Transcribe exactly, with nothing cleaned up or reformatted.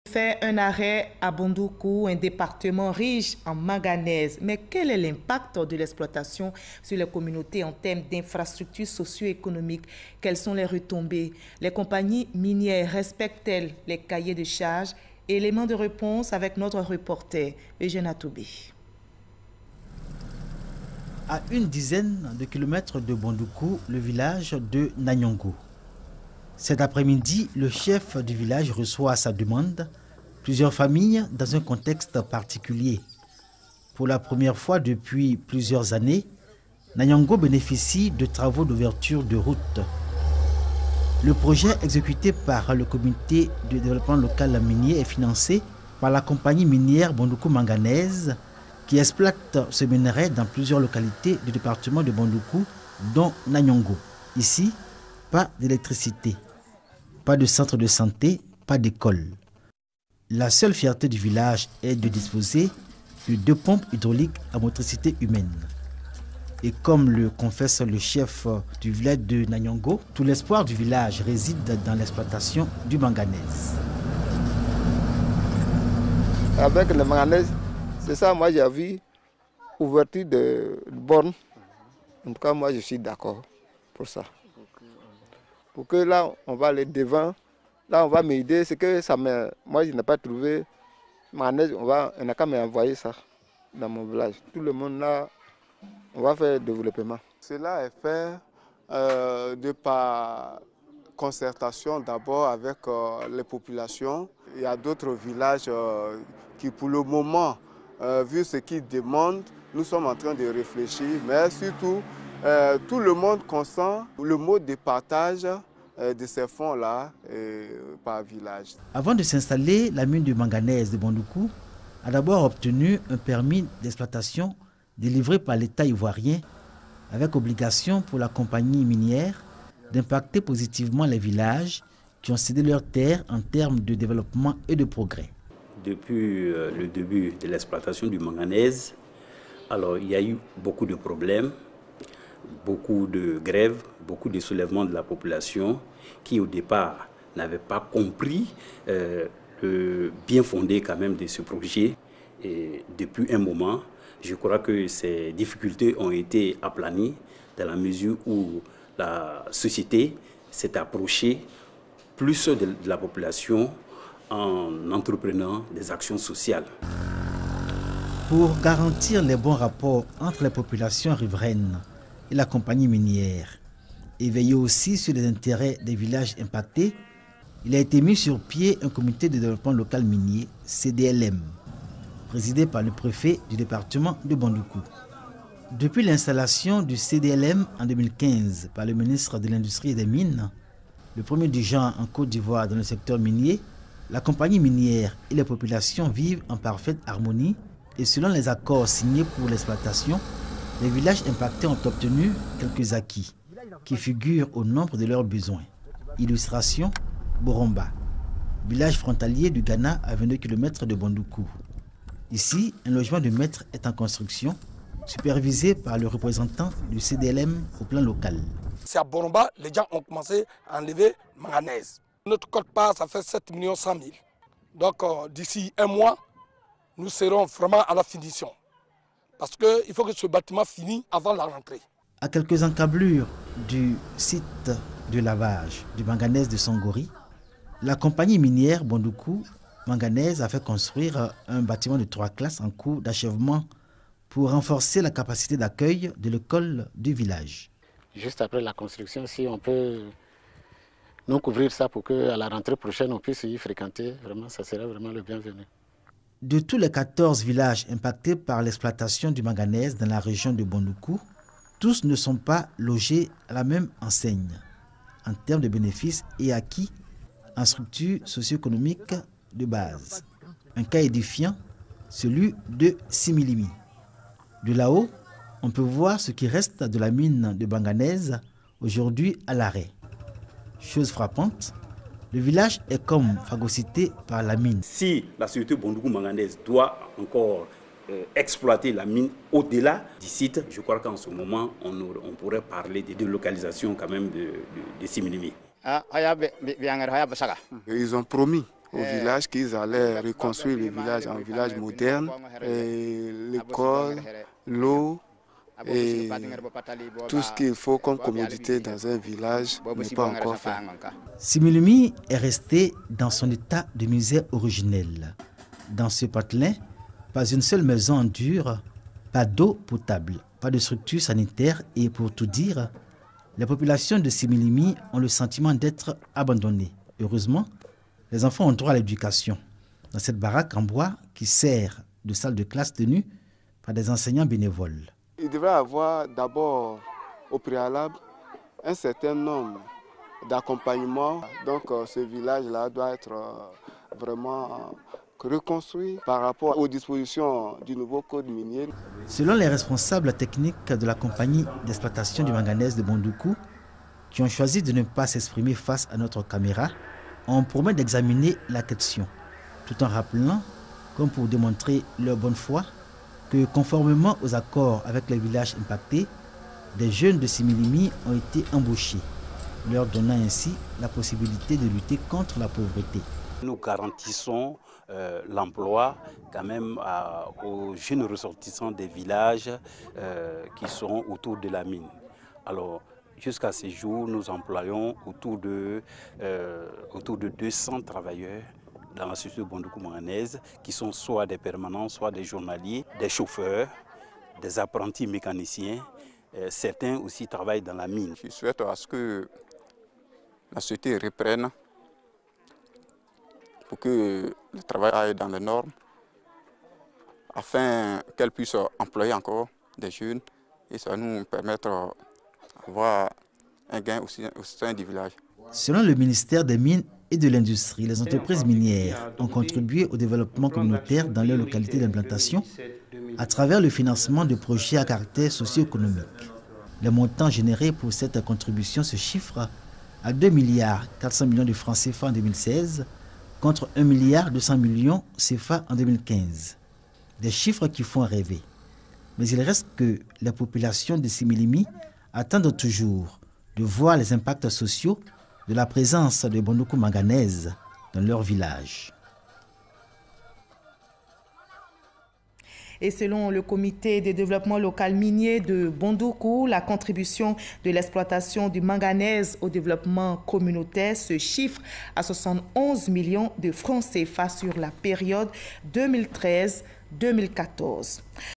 Fait un arrêt à Bondoukou, un département riche en manganèse. Mais quel est l'impact de l'exploitation sur les communautés en termes d'infrastructures socio-économiques? Quelles sont les retombées? Les compagnies minières respectent-elles les cahiers de charges? Élément de réponse avec notre reporter Eugène Atoubé. À une dizaine de kilomètres de Bondoukou, le village de Nanyongo. Cet après-midi, le chef du village reçoit à sa demande plusieurs familles dans un contexte particulier. Pour la première fois depuis plusieurs années, Nanyongo bénéficie de travaux d'ouverture de routes. Le projet exécuté par le comité de développement local minier est financé par la compagnie minière Bondoukou Manganèse qui exploite ce minerai dans plusieurs localités du département de Bondoukou, dont Nanyongo. Ici, pas d'électricité, pas de centre de santé, pas d'école. La seule fierté du village est de disposer de deux pompes hydrauliques à motricité humaine. Et comme le confesse le chef du village de Nanyongo, tout l'espoir du village réside dans l'exploitation du manganèse. Avec le manganèse, c'est ça, moi j'ai vu ouverture de bornes. En tout cas, moi je suis d'accord pour ça. Pour que là, on va aller devant, là on va m'aider, c'est que ça me... moi je n'ai pas trouvé manganèse, on va, on n'a qu'à m'envoyer ça dans mon village. Tout le monde là, on va faire le développement. Cela est fait euh, de par concertation d'abord avec euh, les populations. Il y a d'autres villages euh, qui pour le moment, euh, vu ce qu'ils demandent, nous sommes en train de réfléchir, mais surtout, euh, tout le monde consent le mode de partage euh, de ces fonds-là euh, par village. Avant de s'installer, la mine de manganèse de Bondoukou a d'abord obtenu un permis d'exploitation délivré par l'État ivoirien avec obligation pour la compagnie minière d'impacter positivement les villages qui ont cédé leurs terres en termes de développement et de progrès. Depuis euh, le début de l'exploitation du manganèse, alors il y a eu beaucoup de problèmes, beaucoup de grèves, beaucoup de soulèvements de la population qui au départ n'avaient pas compris euh, le bien fondé quand même de ce projet. Et depuis un moment, je crois que ces difficultés ont été aplanies dans la mesure où la société s'est approchée plus de la population en entreprenant des actions sociales. Pour garantir les bons rapports entre les populations riveraines et la compagnie minière et veiller aussi sur les intérêts des villages impactés, il a été mis sur pied un comité de développement local minier, C D L M, présidé par le préfet du département de Bondoukou. Depuis l'installation du C D L M en deux mille quinze par le ministre de l'Industrie et des Mines, le premier du genre en Côte d'Ivoire dans le secteur minier, la compagnie minière et les populations vivent en parfaite harmonie et selon les accords signés pour l'exploitation, les villages impactés ont obtenu quelques acquis qui figurent au nombre de leurs besoins. Illustration, Boromba, village frontalier du Ghana à vingt-deux kilomètres de Bondoukou. Ici, un logement de maître est en construction, supervisé par le représentant du C D L M au plan local. C'est à Boromba, les gens ont commencé à enlever manganèse. Notre quote-part, ça fait sept millions cent mille. Donc euh, d'ici un mois, nous serons vraiment à la finition. Parce qu'il faut que ce bâtiment finisse avant la rentrée. À quelques encablures du site de lavage du manganèse de Songori, la compagnie minière Bondoukou Manganèse a fait construire un bâtiment de trois classes en cours d'achèvement pour renforcer la capacité d'accueil de l'école du village. Juste après la construction, si on peut nous couvrir ça pour qu'à la rentrée prochaine, on puisse y fréquenter, vraiment, ça serait vraiment le bienvenu. De tous les quatorze villages impactés par l'exploitation du manganèse dans la région de Bondoukou, tous ne sont pas logés à la même enseigne en termes de bénéfices et acquis en structure socio-économique de base. Un cas édifiant, celui de Similimi. De là-haut, on peut voir ce qui reste de la mine de manganèse aujourd'hui à l'arrêt. Chose frappante, le village est comme phagocyté par la mine. Si la société Bondoukou Manganèse doit encore euh, exploiter la mine au-delà du site, je crois qu'en ce moment, on, on pourrait parler de délocalisation quand même de, de, de Similimi. Ils ont promis au village qu'ils allaient reconstruire le village en village moderne, l'école, l'eau et tout ce qu'il faut comme commodité dans un village n'est pas encore fait. Similimi est resté dans son état de misère originel. Dans ce patelin, pas une seule maison en dur, pas d'eau potable, pas de structure sanitaire et pour tout dire, les populations de Similimi ont le sentiment d'être abandonnées. Heureusement, les enfants ont droit à l'éducation. Dans cette baraque en bois qui sert de salle de classe tenue par des enseignants bénévoles. Il devrait y avoir d'abord au préalable un certain nombre d'accompagnements. Donc ce village-là doit être vraiment reconstruit par rapport aux dispositions du nouveau code minier. Selon les responsables techniques de la compagnie d'exploitation du manganèse de Bondoukou, qui ont choisi de ne pas s'exprimer face à notre caméra, on promet d'examiner la question, tout en rappelant, comme pour démontrer leur bonne foi, que conformément aux accords avec les villages impactés, des jeunes de Similimi ont été embauchés, leur donnant ainsi la possibilité de lutter contre la pauvreté. Nous garantissons euh, l'emploi quand même à, aux jeunes ressortissants des villages euh, qui sont autour de la mine. Alors, jusqu'à ce jour, nous employons autour de, euh, autour de deux cents travailleurs dans la société Bondoukou manganèse, qui sont soit des permanents, soit des journaliers, des chauffeurs, des apprentis mécaniciens. Euh, certains aussi travaillent dans la mine. Je souhaite à ce que la société reprenne pour que le travail aille dans les normes, afin qu'elle puisse employer encore des jeunes et ça nous permettre d'avoir un gain aussi au sein du village. Selon le ministère des Mines et de l'Industrie, les entreprises minières ont contribué au développement communautaire dans leur localité d'implantation à travers le financement de projets à caractère socio-économique. Le montant généré pour cette contribution se chiffre à deux milliards quatre cents millions de francs C F A en deux mille seize contre un milliard deux cents millions C F A en deux mille quinze. Des chiffres qui font rêver. Mais il reste que la population de Similimi attendent toujours de voir les impacts sociaux de la présence de Bondoukou manganèse dans leur village. Et selon le comité de développement local minier de Bondoukou, la contribution de l'exploitation du manganèse au développement communautaire se chiffre à soixante et onze millions de francs C F A sur la période deux mille treize deux mille quatorze.